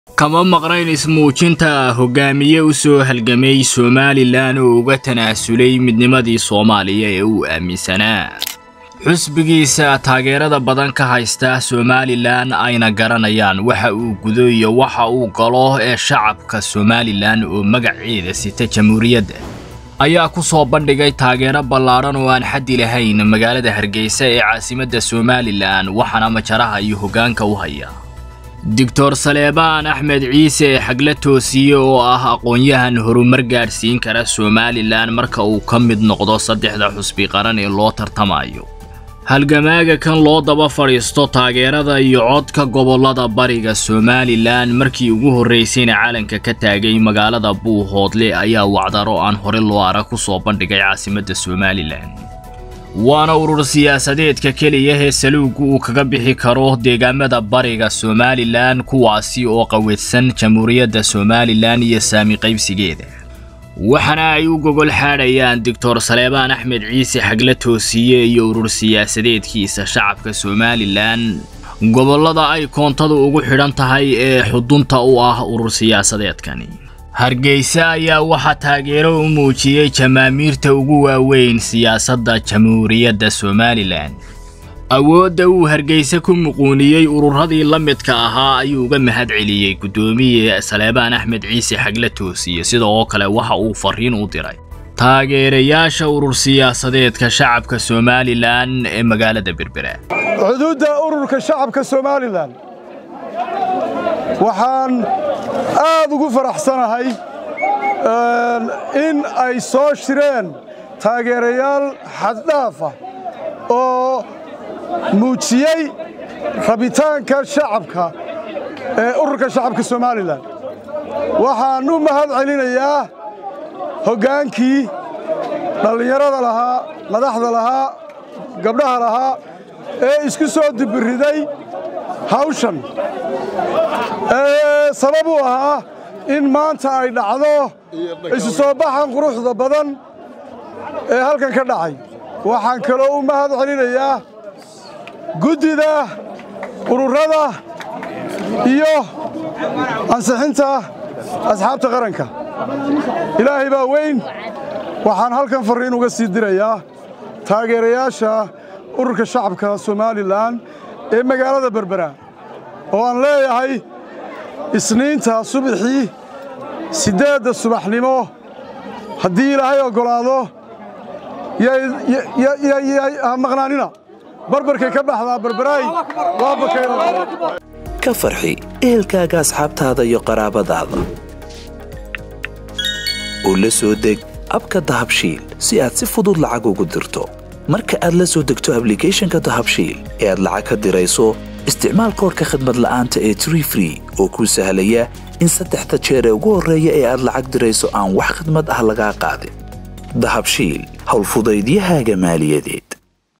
kama maqnayn ismuujinta hogaamiye u soo halgamay Somaliland oo uga tanaasulay midnimadii Soomaaliya ee uu aaminsanaa xusbigiisa taageerada badan ka haysta Somaliland ayna garanayaan waxa uu gudo iyo waxa uu galo ee shacabka Somaliland oo magaceeda sita jamhuuriyadda ayaa ku soo bandhigay taageero ballaaran oo aan xad lahayn magaalada Hargeysa ee caasimadda Somaliland waxana majaraha iyo hogaanka u haya Dr. Saleebaan Axmed Ciise xagla toosiye oo ah aqoonyahan horumar gaarsiin kara Somaliland marka uu ka mid noqdo saddexda xusbi qaran ee loo tartamayo halgamaaga kan loo daba fariisto taageerada iyo codka gobolada bariga Somaliland markii ugu horeysayna caalanka ka taagay magaalada Buuhoodle ayaa wacdaro aan hore loo arag ku soo bandhigay caasimadda Somaliland waana urur siyaasadeedka kaliya ee saluugu uu kaga bixi karo deegaamada bariga Somaliland kuwaasi oo qaweedsan jamhuuriyadda Somaliland iyo saami qaybsigeeda waxana ay u gogol xaadayaan Dr. Saleebaan Axmed Ciise xagla toosiye iyo urur siyaasadeedkiisa shacabka Somaliland gobolada ay koontada ugu xidhan tahay ee xudunta u ah urur siyaasadeedkani Hargeysa ayaa waxa taageero u muujiyay jamaamiirta ugu waaweyn siyaasadda jamhuuriyadda Somaliland awoodda uu Hargeysa ku muquuniyay ururadii la midka ahaa ayuu uga mahad celiyay gudoomiye Saleebaan Axmed Ciise xagla toosiye sidoo kale waxa uu fariin u diray taageerayaasha urur siyaasadeedka shacabka Somaliland ee magaalada Berbera xuduudda ururka shacabka Somaliland waxaan aad ugu faraxsanahay in ay soo shireen taageerayaal xad dhaaf ah oo muujiyay rabitaanka shacabka ee ururka shacabka Somaliland waxaan u mahad celinayaa hogaankii dhalinyarada lahaa madaxda lahaa gabdhaha lahaa ee isku soo dibiriday hawshan sabab u ahaa in maanta ay dhacdo isu soo baxan quruxda badan ee halkan ka dhacay waxaan kaloo u mahad celinayaa guddida ururada iyo ansixinta asxaabta qaranka ilaahay baa weyn waxaan halkan fariin uga sii dirayaa taageerayaasha ururka shacabka Somaliland ee magaalada Berbera oo aan leeyahay isniinta subaxii 8 subaxnimo haddii ilaahay ogolaado ya maqnaanina barbarkay ka baxdaa Berberaay waa bakayna ka farxi ehelkaaga asxaabtaada iyo qaraabadaada oo la soo deg abka Dahabshiil si aad si fudud lacag ugu dirto marka aad la soo degto applicationka Dahabshiil ee aad lacag ka dirayso isticmaal koodka khidmad la'aanta ee Tree Free oo ku sahlaya in saddexda jeer ee ugu horeeya ee aad lacag dirayso aan wax khidmad ah laga qaadin Dahabshiil hawl fudaydiyahaaga maaliyadeed